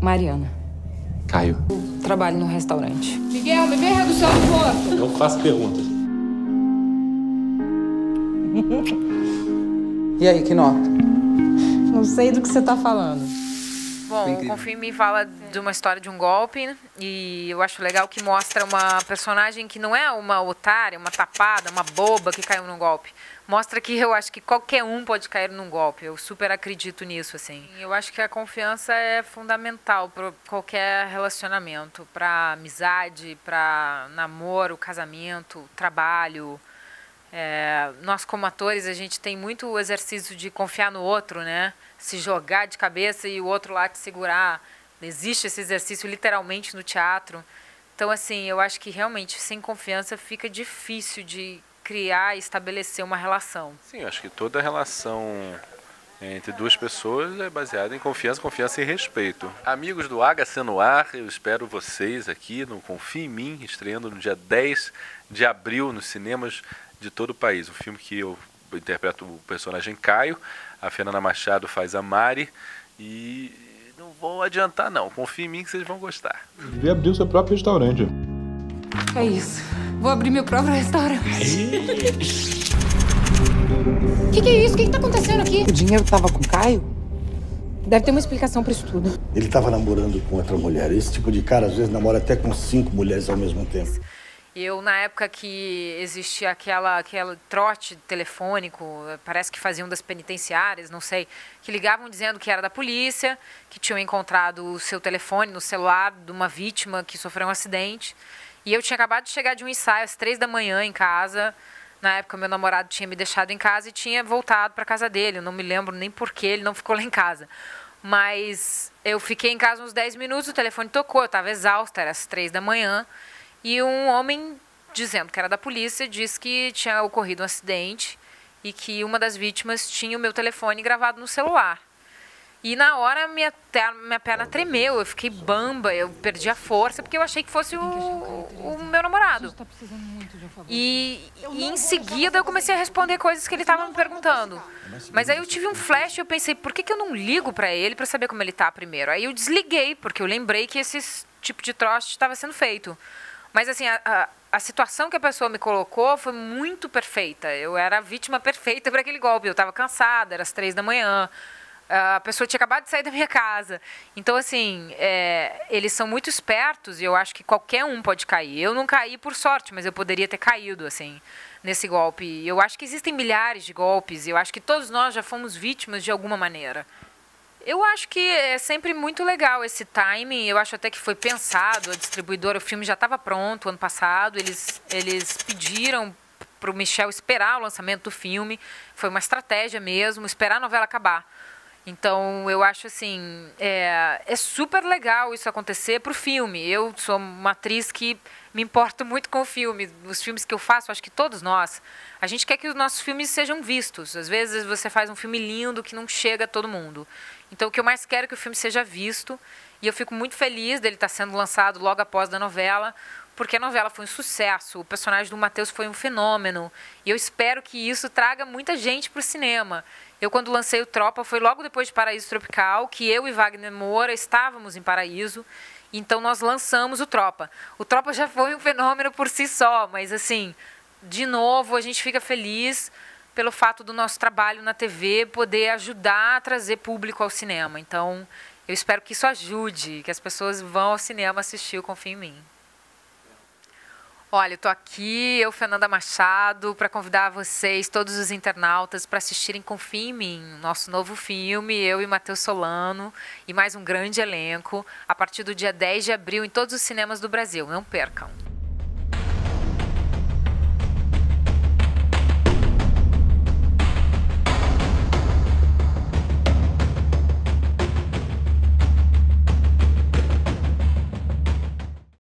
Mariana. Caio. Trabalho num restaurante. Miguel, me vê a redução do corpo. Não faço perguntas. E aí, que nota? Não sei do que você tá falando. Bom, o Confia em Mim fala de uma história de um golpe e eu acho legal que mostra uma personagem que não é uma otária, uma tapada, uma boba que caiu num golpe. Mostra que eu acho que qualquer um pode cair num golpe. Eu super acredito nisso, assim. Eu acho que a confiança é fundamental para qualquer relacionamento, para amizade, para namoro, casamento, trabalho. Nós, como atores, a gente tem muito o exercício de confiar no outro, né? Se jogar de cabeça e o outro lá te segurar. Existe esse exercício literalmente no teatro. Então, assim, eu acho que realmente sem confiança fica difícil de criar e estabelecer uma relação. Sim, eu acho que toda relação entre duas pessoas é baseada em confiança, confiança e respeito. Amigos do HC no Ar, eu espero vocês aqui no Confia em Mim, estreando no dia 10 de abril nos cinemas de todo o país. Um filme que eu interpreto o personagem Caio, a Fernanda Machado faz a Mari e não vou adiantar não, confia em mim que vocês vão gostar. Devia abrir o seu próprio restaurante. É isso. Vou abrir meu próprio restaurante. Que é isso? O que tá acontecendo aqui? O dinheiro tava com o Caio? Deve ter uma explicação pra isso tudo. Ele tava namorando com outra mulher. Esse tipo de cara, às vezes, namora até com 5 mulheres ao mesmo tempo. Eu, na época que existia aquele trote telefônico, parece que faziam das penitenciárias, não sei, que ligavam dizendo que era da polícia, que tinham encontrado o seu telefone no celular de uma vítima que sofreu um acidente. E eu tinha acabado de chegar de um ensaio às 3 da manhã em casa. Na época, meu namorado tinha me deixado em casa e tinha voltado para casa dele. Eu não me lembro nem por que ele não ficou lá em casa. Mas eu fiquei em casa uns 10 minutos, o telefone tocou, eu estava exausta, era às 3 da manhã. E um homem, dizendo que era da polícia, disse que tinha ocorrido um acidente e que uma das vítimas tinha o meu telefone gravado no celular. E na hora minha perna tremeu, eu fiquei bamba, eu perdi a força, porque eu achei que fosse o meu namorado. E em seguida eu comecei a responder coisas que ele estava me perguntando. Mas aí eu tive um flash e eu pensei, por que eu não ligo para ele para saber como ele está primeiro? Aí eu desliguei, porque eu lembrei que esse tipo de troço estava sendo feito. Mas, assim, a situação que a pessoa me colocou foi muito perfeita. Eu era a vítima perfeita para aquele golpe. Eu estava cansada, era às 3 da manhã. A pessoa tinha acabado de sair da minha casa. Então, assim, eles são muito espertos e eu acho que qualquer um pode cair. Eu não caí por sorte, mas eu poderia ter caído, assim, nesse golpe. Eu acho que existem milhares de golpes e eu acho que todos nós já fomos vítimas de alguma maneira. Eu acho que é sempre muito legal esse timing. Eu acho até que foi pensado, a distribuidora, o filme já estava pronto ano passado. Eles pediram para o Michel esperar o lançamento do filme. Foi uma estratégia mesmo, esperar a novela acabar. Então, eu acho assim, é super legal isso acontecer para o filme. Eu sou uma atriz que me importo muito com o filme. Os filmes que eu faço, acho que todos nós, a gente quer que os nossos filmes sejam vistos. Às vezes você faz um filme lindo que não chega a todo mundo. Então, o que eu mais quero é que o filme seja visto. E eu fico muito feliz dele estar sendo lançado logo após da novela, porque a novela foi um sucesso. O personagem do Matheus foi um fenômeno. E eu espero que isso traga muita gente para o cinema. Eu, quando lancei o Tropa, foi logo depois de Paraíso Tropical, que eu e Wagner Moura estávamos em Paraíso. Então, nós lançamos o Tropa. O Tropa já foi um fenômeno por si só, mas, assim, de novo, a gente fica feliz pelo fato do nosso trabalho na TV poder ajudar a trazer público ao cinema. Então, eu espero que isso ajude, que as pessoas vão ao cinema assistir o Confia em Mim. Olha, eu estou aqui, eu, Fernanda Machado, para convidar vocês, todos os internautas, para assistirem Confia em Mim, nosso novo filme, eu e Matheus Solano, e mais um grande elenco, a partir do dia 10 de abril em todos os cinemas do Brasil. Não percam!